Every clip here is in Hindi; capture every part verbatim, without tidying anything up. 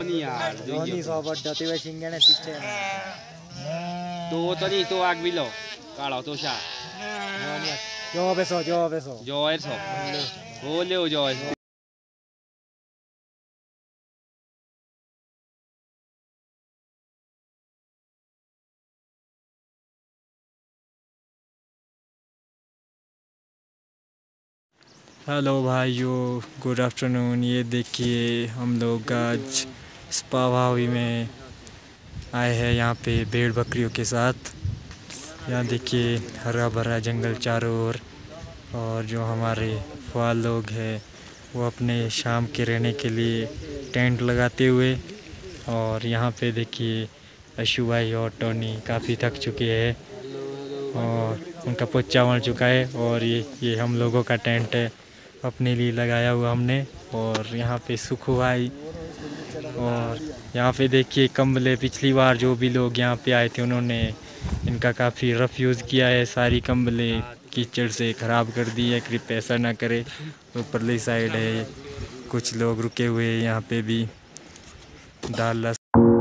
नहीं यार जोनी सौ बड्डा ते शिंगणे पीछे तो तो नहीं तो आग बिलो कालो तो शा जो बेसो जो बेसो जो ऐसो वो ले जो ऐसो हेलो भाइयों, गुड आफ्टरनून। ये देखिए हम लोग आज स्पा वावी में आए हैं, यहाँ पे भेड़ बकरियों के साथ। यहाँ देखिए हरा भरा जंगल चारों ओर, और जो हमारे फुआल लोग हैं वो अपने शाम के रहने के लिए टेंट लगाते हुए। और यहाँ पे देखिए अशु भाई और टोनी काफ़ी थक चुके हैं और उनका पोचा मर चुका है। और ये ये हम लोगों का टेंट है, अपने लिए लगाया हुआ हमने। और यहाँ पे सुखू भाई, और यहाँ पे देखिए कंबले। पिछली बार जो भी लोग यहाँ पे आए थे उन्होंने इनका काफ़ी रफ यूज़ किया है, सारी कंबले कीचड़ से ख़राब कर दी है। कृपया ऐसा ना करे। ऊपरली साइड है, कुछ लोग रुके हुए हैं यहाँ पे भी। डाला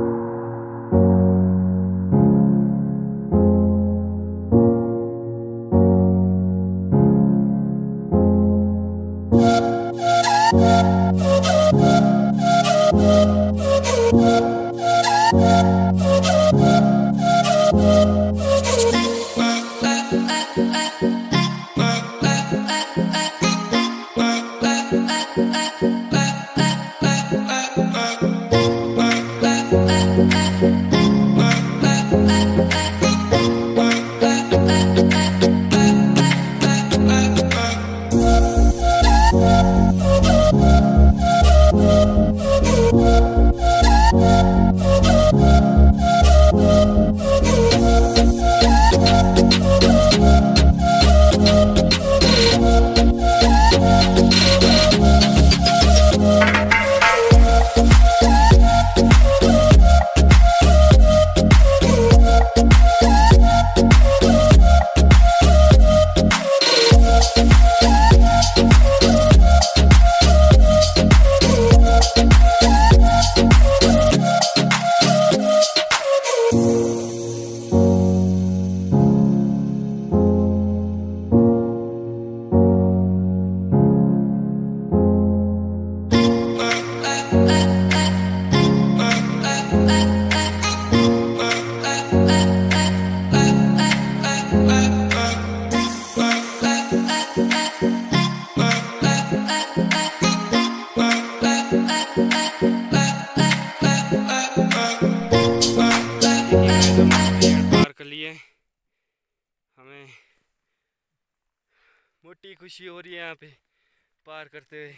पार कर लिए। हमें मोटी खुशी हो रही है यहाँ पे पार करते हुए।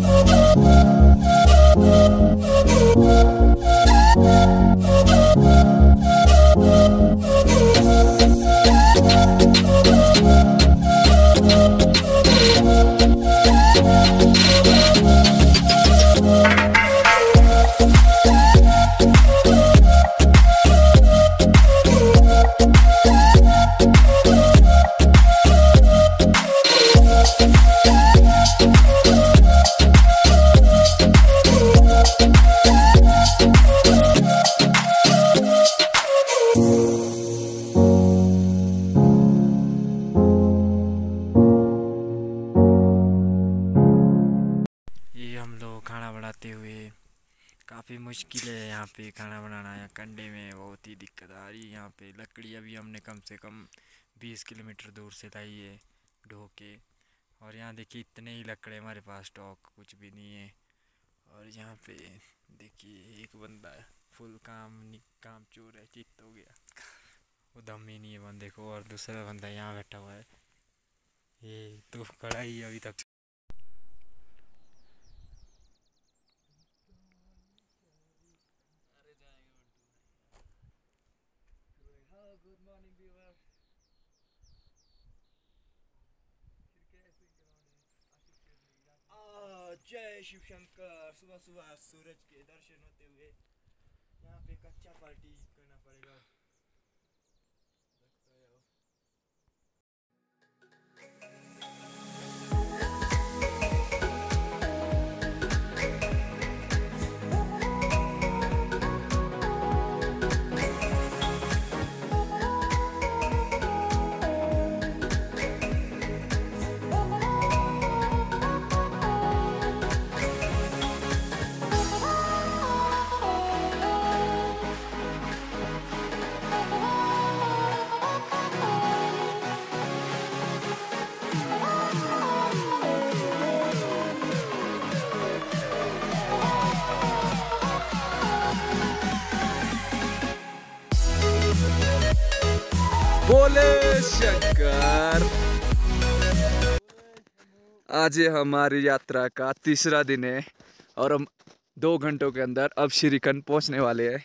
We'll be right back. पे खाना बनाना या कंडे में बहुत ही दिक्कत आ रही है। यहाँ पे लकड़ी अभी हमने कम से कम बीस किलोमीटर दूर से लाई है ढो के। और यहाँ देखिए इतने ही लकड़े हमारे पास, स्टॉक कुछ भी नहीं है। और यहाँ पे देखिए एक बंदा फुल काम काम चोर है, चित्त हो गया, वो दम ही नहीं है बंदे को। और दूसरा बंदा यहाँ बैठा हुआ है, ये तो खड़ा ही है अभी तक। जय शिव शंकर। सुबह सुबह सूरज के दर्शन होते हुए यहाँ पे कच्चा पार्टी करना पड़ेगा। लगता है अब बोले शंकर। आज ये हमारी यात्रा का तीसरा दिन है और हम दो घंटों के अंदर अब श्रीखंड पहुंचने वाले हैं।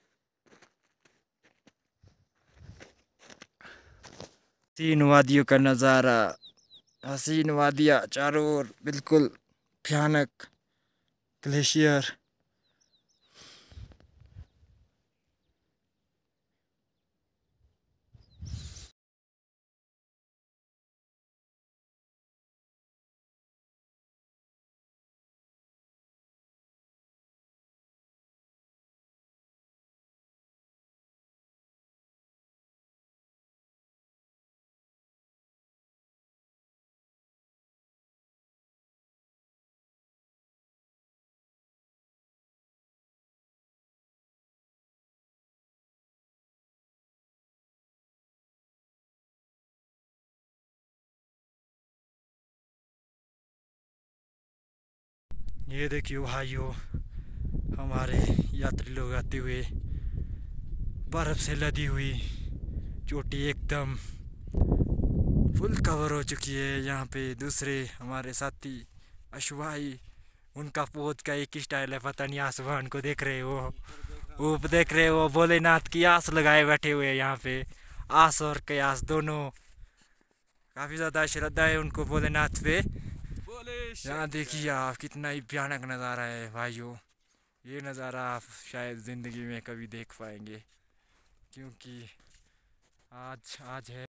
हसीन वादियों का नज़ारा, हसीन वादियाँ चारों ओर, बिल्कुल भयानक ग्लेशियर। ये देखिए भाइयों, हमारे यात्री लोग आते हुए बर्फ़ से लदी हुई चोटी एकदम फुल कवर हो चुकी है। यहाँ पे दूसरे हमारे साथी अशुभाई, उनका पोज का एक ही स्टाइल है, पता नहीं आसमान को देख रहे हो, वो देख रहे हो, भोलेनाथ की आस लगाए बैठे हुए हैं यहाँ पे। आस और कयास दोनों, काफ़ी ज़्यादा श्रद्धा है उनको भोलेनाथ पे। यहाँ देखिए आप, कितना ही भयानक नज़ारा है भाइयों। ये नज़ारा आप शायद ज़िंदगी में कभी देख पाएंगे, क्योंकि आज आज है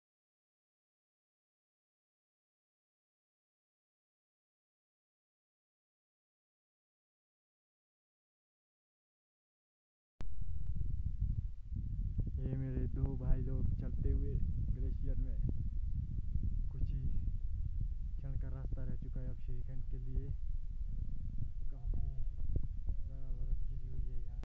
ये मेरे दो भाई लोग चलते हुए ग्लेशियर में। कुछ ही क्षण का रास्ता रह चुका है अब श्रीखंड के लिए। काफ़ी ज़्यादा बर्फ़ गिरी हुई है यहाँ।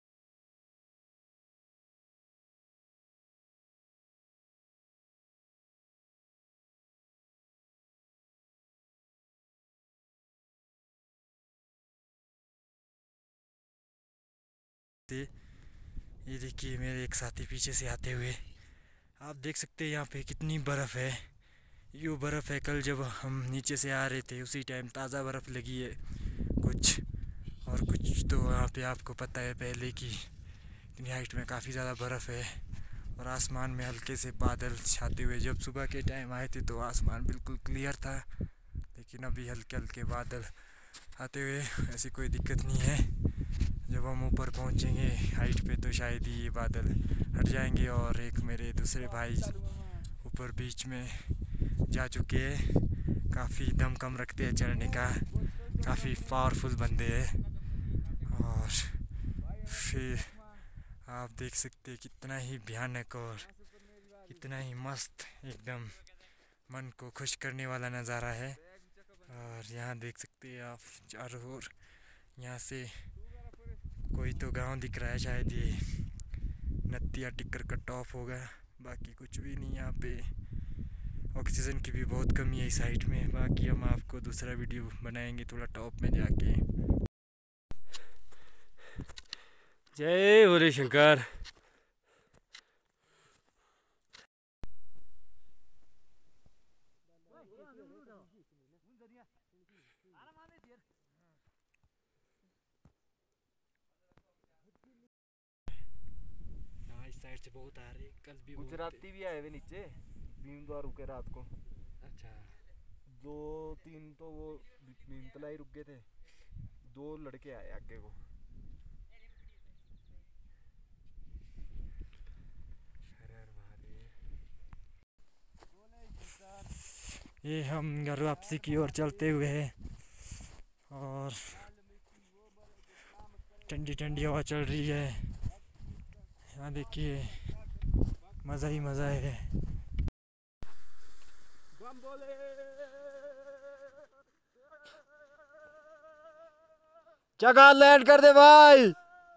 ये देखिए मेरे एक साथी पीछे से आते हुए, आप देख सकते हैं यहाँ पे कितनी बर्फ़ है। ये बर्फ़ है, कल जब हम नीचे से आ रहे थे उसी टाइम ताज़ा बर्फ़ लगी है कुछ, और कुछ तो यहाँ पे आपको पता है पहले की इतनी हाइट में काफ़ी ज़्यादा बर्फ़ है। और आसमान में हल्के से बादल छाते हुए, जब सुबह के टाइम आए थे तो आसमान बिल्कुल क्लियर था, लेकिन अभी हल्के हल्के बादल आते हुए, ऐसी कोई दिक्कत नहीं है। जब हम ऊपर पहुंचेंगे हाइट पे तो शायद ही ये बादल हट जाएंगे। और एक मेरे दूसरे भाई ऊपर बीच में जा चुके हैं, काफ़ी दम कम रखते हैं चढ़ने का, काफ़ी पावरफुल बंदे हैं। और फिर आप देख सकते हैं कितना ही भयानक और कितना ही मस्त, एकदम मन को खुश करने वाला नज़ारा है। और यहाँ देख सकते हैं आप चारों ओर, यहाँ से कोई तो गांव दिख रहा है, शायद ये नत्तिया टिक्कर कट ऑफ होगा, बाकी कुछ भी नहीं। यहाँ पे ऑक्सीजन की भी बहुत कमी है इस साइड में। बाकी हम आपको दूसरा वीडियो बनाएंगे थोड़ा टॉप में जाके। जय भोले शंकर। हाँ, इस साइड से बहुत आ रही है। कल भी गुजराती भी आए हुए नीचे भीम द्वार रुके रात को। अच्छा, दो तीन तो वो भीमतला ही रुक गए थे, दो लड़के आए आगे को। ये हम घर वापसी की ओर चलते हुए हैं और ठंडी ठंडी हवा चल रही है। यहाँ देखिए मज़ा ही मज़ा है। जगह लैंड कर दे भाई।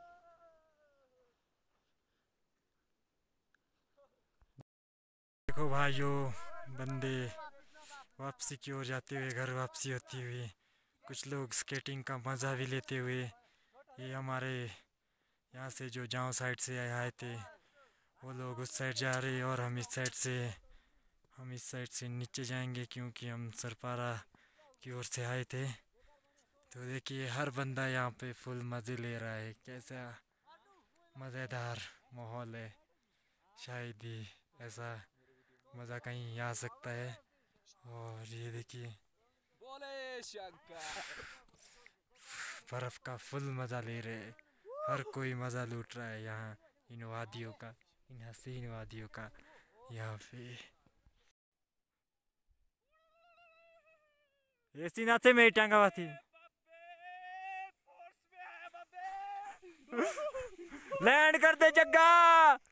देखो भाइयों, बंदे वापसी की ओर जाते हुए, घर वापसी होती हुई, कुछ लोग स्केटिंग का मज़ा भी लेते हुए। ये हमारे यहाँ से जो जाओ साइड से आए थे वो लोग उस साइड जा रहे हैं और हम इस साइड से हम इस साइड से नीचे जाएंगे क्योंकि हम सरपारा की ओर से आए थे। तो देखिए हर बंदा यहाँ पे फुल मज़े ले रहा है। कैसा मज़ेदार माहौल है, शायद ही ऐसा मज़ा कहीं आ सकता है। और ये देखिए बर्फ़ का फुल मज़ा ले रहे हैं, हर कोई मज़ा लूट रहा है यहाँ इन वादियों का, इन हसीन वादियों का। यहाँ पे ये सीना से मेरी टांगा थी। लैंड कर दे जग्गा।